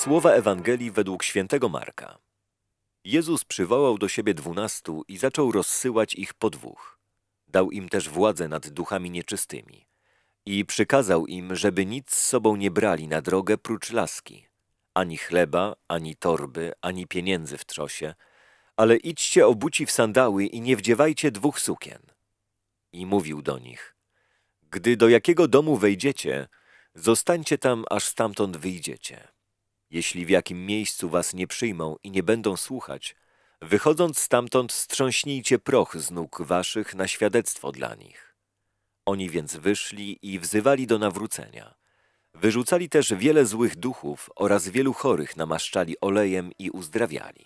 Słowa Ewangelii według świętego Marka. Jezus przywołał do siebie 12 i zaczął rozsyłać ich po dwóch. Dał im też władzę nad duchami nieczystymi. I przykazał im, żeby nic z sobą nie brali na drogę prócz laski. Ani chleba, ani torby, ani pieniędzy w trzosie, ale idźcie obuci w sandały i nie wdziewajcie 2 sukien. I mówił do nich: gdy do jakiego domu wejdziecie, zostańcie tam, aż stamtąd wyjdziecie. Jeśli w jakim miejscu was nie przyjmą i nie będą słuchać, wychodząc stamtąd strząśnijcie proch z nóg waszych na świadectwo dla nich. Oni więc wyszli i wzywali do nawrócenia. Wyrzucali też wiele złych duchów oraz wielu chorych namaszczali olejem i uzdrawiali.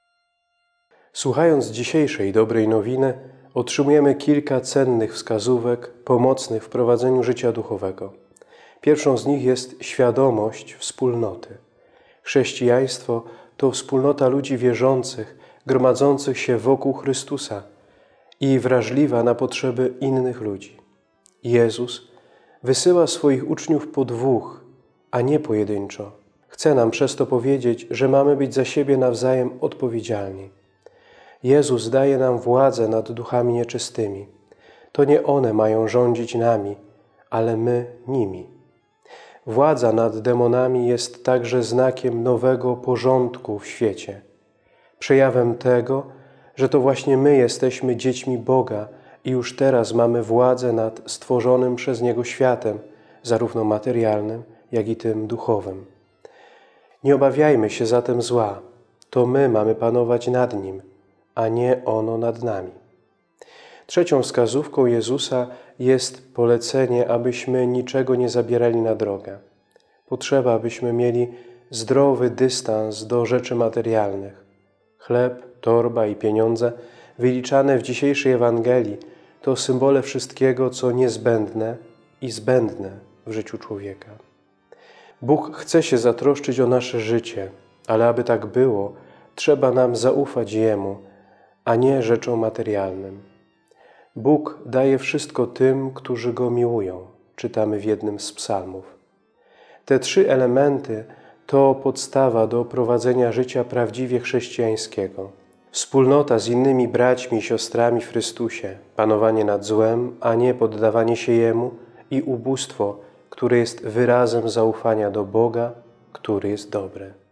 Słuchając dzisiejszej dobrej nowiny, otrzymujemy kilka cennych wskazówek pomocnych w prowadzeniu życia duchowego. Pierwszą z nich jest świadomość wspólnoty. Chrześcijaństwo to wspólnota ludzi wierzących, gromadzących się wokół Chrystusa i wrażliwa na potrzeby innych ludzi. Jezus wysyła swoich uczniów po 2, a nie pojedynczo. Chce nam przez to powiedzieć, że mamy być za siebie nawzajem odpowiedzialni. Jezus daje nam władzę nad duchami nieczystymi. To nie one mają rządzić nami, ale my nimi. Władza nad demonami jest także znakiem nowego porządku w świecie. Przejawem tego, że to właśnie my jesteśmy dziećmi Boga i już teraz mamy władzę nad stworzonym przez Niego światem, zarówno materialnym, jak i tym duchowym. Nie obawiajmy się zatem zła. To my mamy panować nad nim, a nie ono nad nami. Trzecią wskazówką Jezusa jest polecenie, abyśmy niczego nie zabierali na drogę. Potrzeba, abyśmy mieli zdrowy dystans do rzeczy materialnych. Chleb, torba i pieniądze, wyliczane w dzisiejszej Ewangelii, to symbole wszystkiego, co niezbędne i zbędne w życiu człowieka. Bóg chce się zatroszczyć o nasze życie, ale aby tak było, trzeba nam zaufać Jemu, a nie rzeczom materialnym. Bóg daje wszystko tym, którzy Go miłują, czytamy w jednym z psalmów. Te 3 elementy to podstawa do prowadzenia życia prawdziwie chrześcijańskiego. Wspólnota z innymi braćmi i siostrami w Chrystusie, panowanie nad złem, a nie poddawanie się Jemu i ubóstwo, które jest wyrazem zaufania do Boga, który jest dobry.